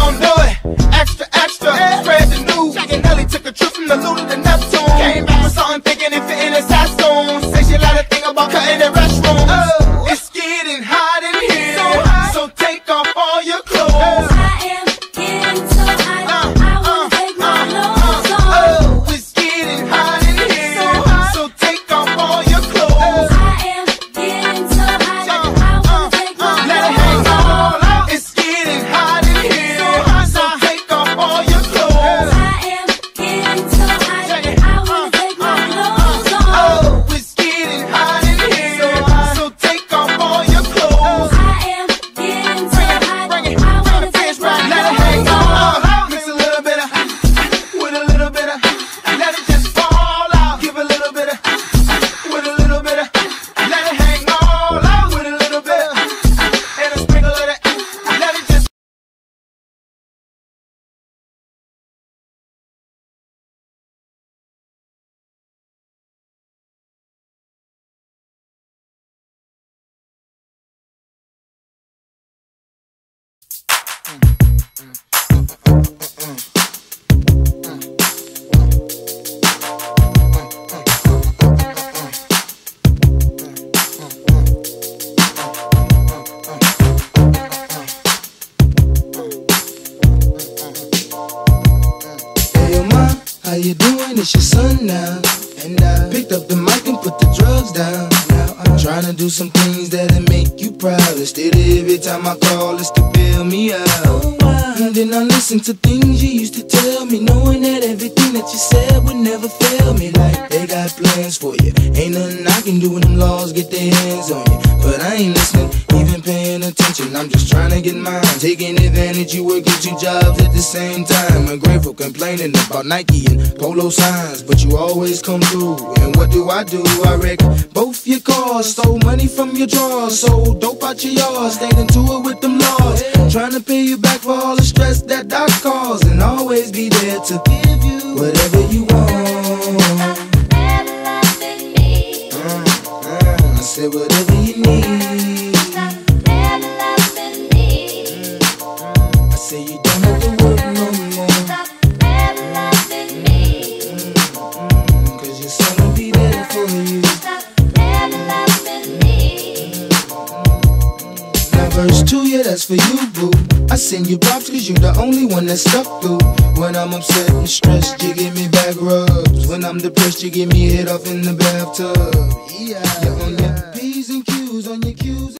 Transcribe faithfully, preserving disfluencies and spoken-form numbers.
gon' do it. Extra, extra, spread the news. Jack and Nelly took a trip from the Luna to Neptune. Came back with something thinking it fit in a saxophone. Say she let her think about cutting the restroom. Oh, it's getting hot in here, so, hot. So take off all your clothes. Oh. I am getting so hot, uh, I wanna uh, take my uh, clothes uh, on. Oh, it's getting hot in here, so, hot. So take off all your clothes. I am getting so hot, I wanna take my clothes on. Let it hang all out. It's getting hot in here, so, hot. So take off all your clothes. I am getting so hot, I wanna take my clothes on. Oh, it's getting hot in here, so, hot. So take off all your clothes. I am getting so hot, I wanna take my Let it hang all out. Mix a little bit of with a little bit of, let it just fall out. Give a little bit of with a little bit of, let it hang all out. With a little bit of and a sprinkle of that, let it just. Hey, ma, how you doing? It's your son now. And I picked up the mic and put the drugs down. Now I'm trying to do some things that'll make you proud. Instead of every time I call, it's to bail me out. And then I listen to things you used to tell me, knowing that everything that you said would never fail me. Like they got plans for you, ain't nothing I can do when them laws get their hands on you. But I ain't listening, even paying attention. I'm just trying to get mine, taking advantage. You working two jobs at the same time. Ungrateful, complaining about Nike and polo signs, but you always come through. And what do I do? I wreck both your cars, stole money from your drawers, sold dope out your yard, stayed into it with them laws. Trying to pay you back for all the stress that I caused, and always be there to give you whatever you want. Uh, uh, I said whatever you need. I say you don't have to work no more. Cause your son will be there for you. Now verse two, yeah, that's for you, boo. I send you props cause you the only one that stuck through. When I'm upset and stressed, you give me back rubs. When I'm depressed, you give me head off in the bathtub. Yeah, you're on your P's and Q's, on your Q's.